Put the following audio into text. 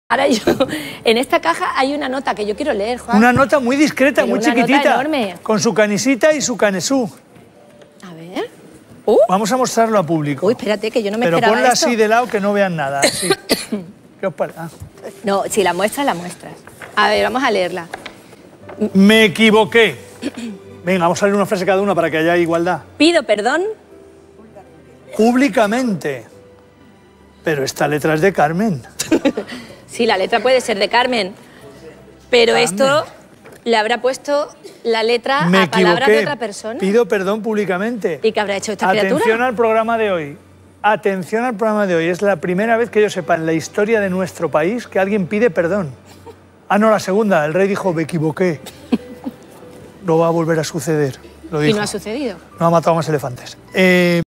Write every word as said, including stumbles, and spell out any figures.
Ahora yo, en esta caja hay una nota que yo quiero leer, Juan. Una nota muy discreta, Pero muy una chiquitita. nota enorme. Con su canisita y su canesú. A ver. Uh. Vamos a mostrarlo a público. Uy, espérate, que yo no me Pero esperaba ponla esto. así de lado que no vean nada. Así. ¿Qué os parece? Ah. No, si la muestras, la muestras. A ver, vamos a leerla. Me equivoqué. Venga, vamos a leer una frase cada una para que haya igualdad. Pido perdón. Públicamente. Pero esta letra es de Carmen. Sí, la letra puede ser de Carmen, pero Carmen. esto le habrá puesto la letra Me a palabras equivoqué. de otra persona. Pido perdón públicamente. ¿Y qué habrá hecho esta Atención criatura? al programa de hoy. Atención al programa de hoy. Es la primera vez que yo sepa en la historia de nuestro país que alguien pide perdón. Ah, no, la segunda. El rey dijo, me equivoqué. No va a volver a suceder. Lo dijo. Y no ha sucedido. No ha matado más elefantes. Eh...